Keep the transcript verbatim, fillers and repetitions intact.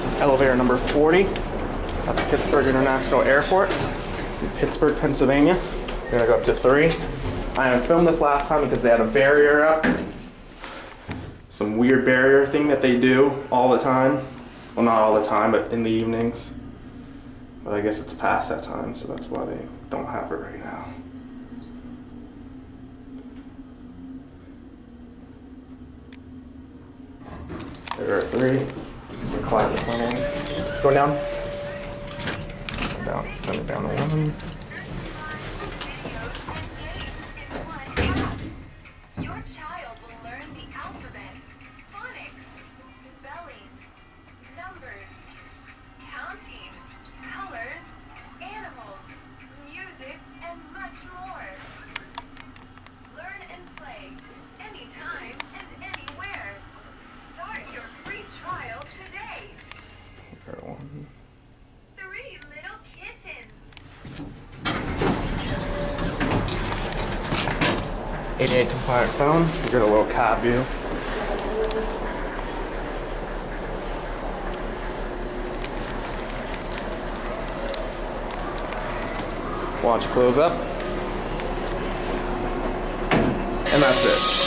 This is elevator number forty at the Pittsburgh International Airport in Pittsburgh, Pennsylvania. We're gonna go up to three. I haven't filmed this last time because they had a barrier up. Some weird barrier thing that they do all the time. Well, not all the time, but in the evenings. But I guess it's past that time, so that's why they don't have it right now. There are three. It's a classic one. Going down. Down. Send it down to one. Your child will learn the alphabet, phonics, spelling, numbers, counting, colors, animals, music, and much more. Learn and play anytime and anywhere. Start your free trial today. One. Three little kittens. eighty-eight compliant phone. We got a little cab view. Watch close up. And that's it.